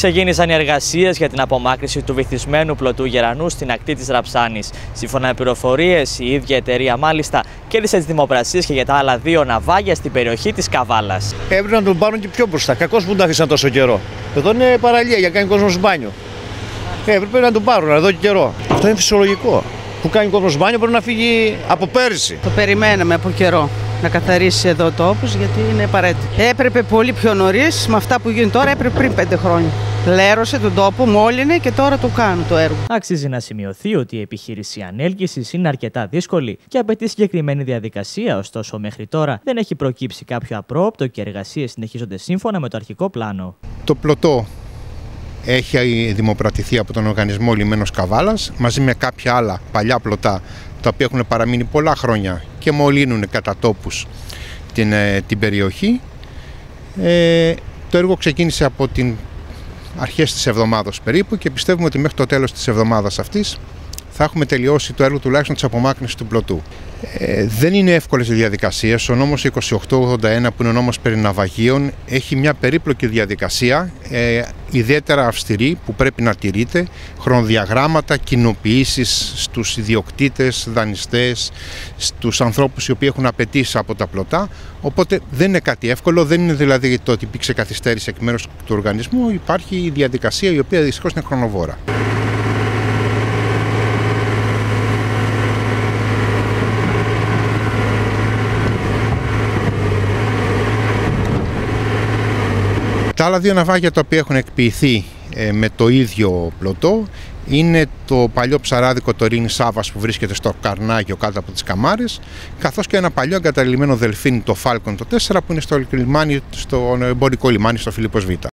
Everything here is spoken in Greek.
Ξεκίνησαν οι εργασίες για την απομάκρυνση του βυθισμένου πλωτού γερανού στην ακτή της Ραψάνης. Σύμφωνα με πληροφορίες, η ίδια εταιρεία μάλιστα κέρδισε τις δημοπρασίες και για τα άλλα δύο ναυάγια στην περιοχή της Καβάλας. Έπρεπε να τον πάρουν και πιο μπροστά. Κακώς που τον άφησαν τόσο καιρό. Εδώ είναι παραλία για να κάνει κόσμο μπάνιο. Έπρεπε να τον πάρουν εδώ και καιρό. Αυτό είναι φυσιολογικό. Που κάνει κόσμο μπάνιο πρέπει να φύγει από πέρυσι. Το περιμέναμε από καιρό να καθαρίσει εδώ ο τόπος, γιατί είναι απαραίτητο. Έπρεπε πολύ πιο νωρίς, με αυτά που γίνουν τώρα, έπρεπε πριν 5 χρόνια. Λέρωσε τον τόπο, μόλυνε και τώρα το κάνουν το έργο. Άξιζε να σημειωθεί ότι η επιχείρηση ανέλκυσης είναι αρκετά δύσκολη και απαιτεί συγκεκριμένη διαδικασία, ωστόσο μέχρι τώρα δεν έχει προκύψει κάποιο απρόοπτο και οι εργασίες συνεχίζονται σύμφωνα με το αρχικό πλάνο. Το πλωτό έχει δημοπρατηθεί από τον Οργανισμό Λιμένος Καβάλας μαζί με κάποια άλλα παλιά πλωτά τα οποία έχουν παραμείνει πολλά χρόνια και μολύνουν κατά τόπους την περιοχή. Το έργο ξεκίνησε από την αρχές της εβδομάδας περίπου και πιστεύουμε ότι μέχρι το τέλος της εβδομάδας αυτής θα έχουμε τελειώσει το έργο τουλάχιστον της απομάκρυνσης του πλωτού. Δεν είναι εύκολες οι διαδικασίες. Ο νόμος 2881, που είναι ο νόμος περί ναυαγίων, έχει μια περίπλοκη διαδικασία, ιδιαίτερα αυστηρή, που πρέπει να τηρείται, χρονοδιαγράμματα, κοινοποιήσεις στους ιδιοκτήτες, δανειστές, στους ανθρώπους οι οποίοι έχουν απαιτήσει από τα πλωτά. Οπότε δεν είναι κάτι εύκολο, δεν είναι δηλαδή το ότι υπήρξε καθυστέρηση εκ μέρους του οργανισμού, υπάρχει η διαδικασία η οποία δυστυχώς είναι χρονοβόρα. Τα άλλα δύο ναυάγια τα οποία έχουν εκποιηθεί με το ίδιο πλωτό είναι το παλιό ψαράδικο το Ειρήνη Σάββας που βρίσκεται στο Καρνάγιο κάτω από τις Καμάρες, καθώς και ένα παλιό εγκαταλειμμένο δελφίνι το Falcon το 4 που είναι στο εμπορικό λιμάνι στο Φιλίππος Β.